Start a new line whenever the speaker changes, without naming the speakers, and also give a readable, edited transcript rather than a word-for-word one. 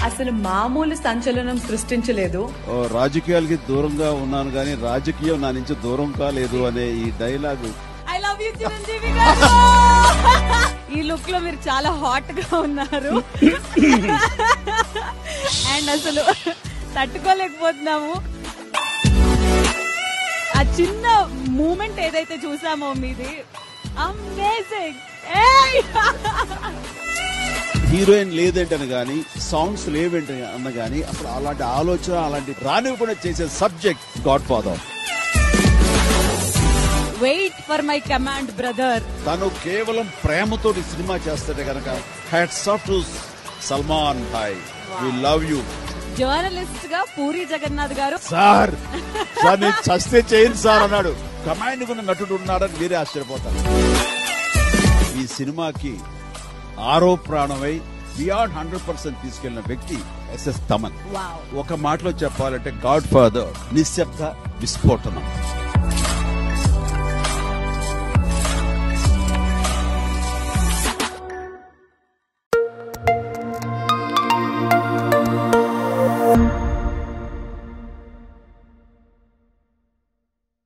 అసలు మామూలు సంచలనం సృష్టించలేదు.
రాజకీయాలకి దూరంగా ఉన్నాను కానీ రాజకీయం నా నుంచి దూరం కాలేదు అనే ఈ dialogue.
I love you Chiranjeevi గారు. ఈ లుక్ లో మీరు చాలా హాట్ గా ఉన్నారు అండ్ అసలు తట్టుకోలేకపోతున్నాము. ఆ చిన్న మూమెంట్ ఏదైతే చూసామో మీది అమేజింగ్.
హీరోయిన్ లేదంటని గానీ, సాంగ్స్ లేవంట అన్న గానీ, అసలు అలాంటి ఆలోచన అలాంటి రానివ్వకుండా చేసే subject god father.
Wait for my command brother.
తను కేవలం ప్రేమతో సినిమా చేస్తాడే కనుక హ్యాట్స్ ఆఫ్ టు సల్మాన్ భాయ్, వి లవ్ యూ.
జర్నలిస్ట్ గా పూరి జగన్నాథ్ గారు
సార్ నేను చస్తే చేయను సార్ అన్నాడు. కమాండ్ ఉన్న నటుడు ఉన్నాడని మీరే ఆశ్చర్యపోతారు. ఈ సినిమాకి ఆరో ప్రాణమై బియాండ్ 100% తీసుకెళ్లిన వ్యక్తి ఎస్ఎస్ తమన్. ఒక మాటలో చెప్పాలంటే గాడ్ ఫాదర్ నిశ్శబ్ద విస్ఫోటనం.